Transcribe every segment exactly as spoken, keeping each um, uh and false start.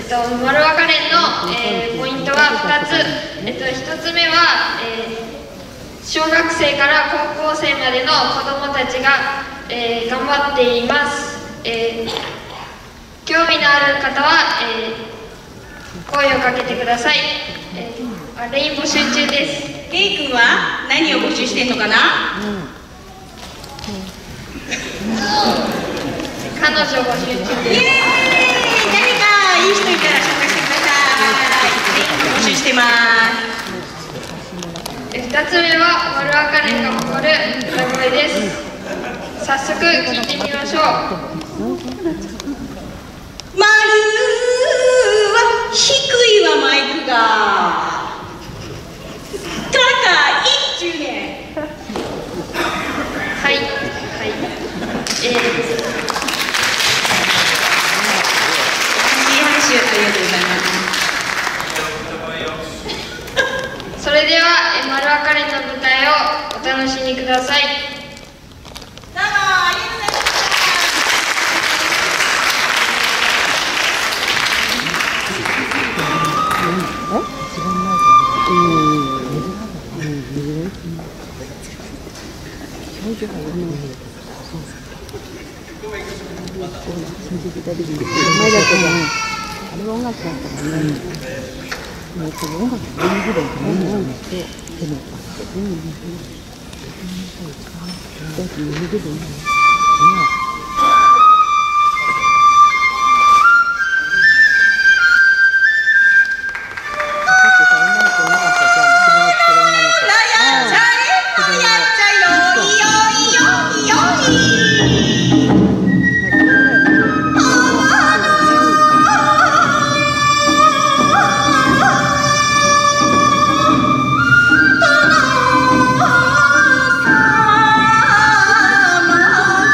っと、丸若連の、えー、ポイントはふたつ、えっと、ひとつめは、えー、小学生から高校生までの子どもたちが、えー、頑張っています。えー、興味のある方は、えー、声をかけてください。えー、あ、レイン募集中です。 ケイ君は何を募集してんのかな？ 彼女募集中です。イエーイ！ 誰かいい人いたら紹介してください。募集してます。 ふたつめは丸赤連が誇る歌声です。早速聞いてみましょう。 丸は低いわ、マイクが。高いっちゅうね。 はい、はい。えー、いい拍手ありがとうございます。それでは、え丸赤連の舞台をお楽しみください。 どうもありがとうございました。 前だとね、あれは音楽だったからね。もうこの音楽の演技でもね、音楽と手のパッド。うんうんうん。だって右でもね。 「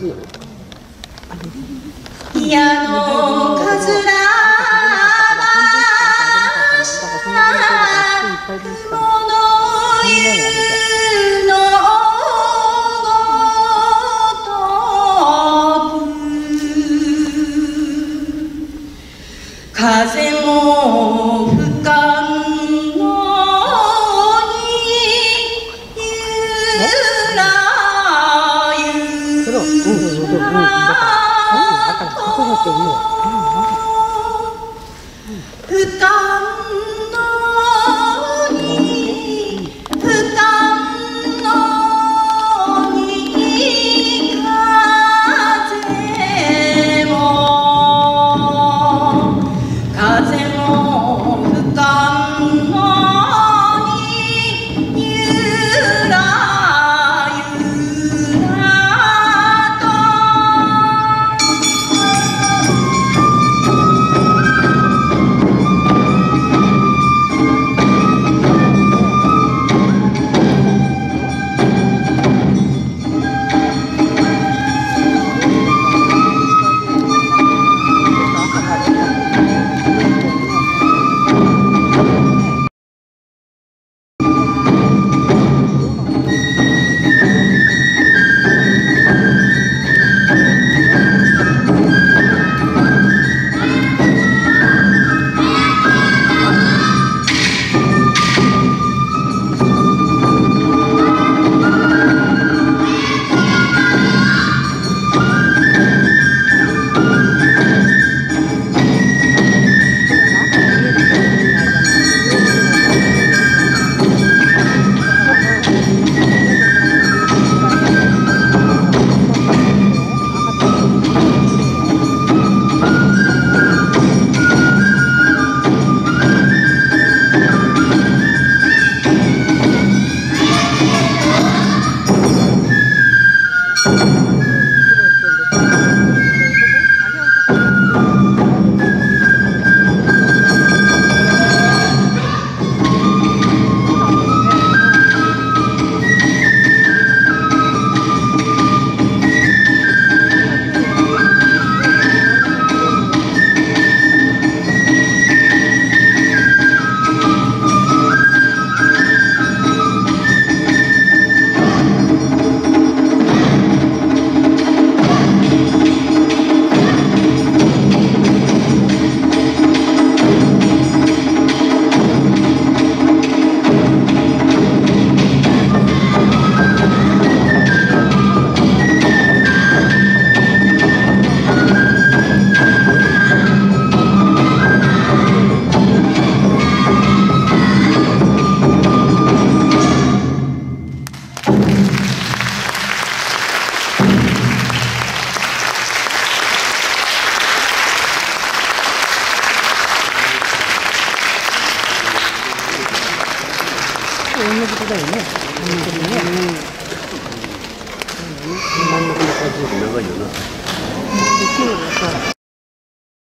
るよ。 矢のかずら風も吹かんのにゆらゆらと吹かんのに吹かんのに風も風も吹かんのにゆらゆらと同じことだよね。本当にね。真ん中の感じ長いよな。できるのさ。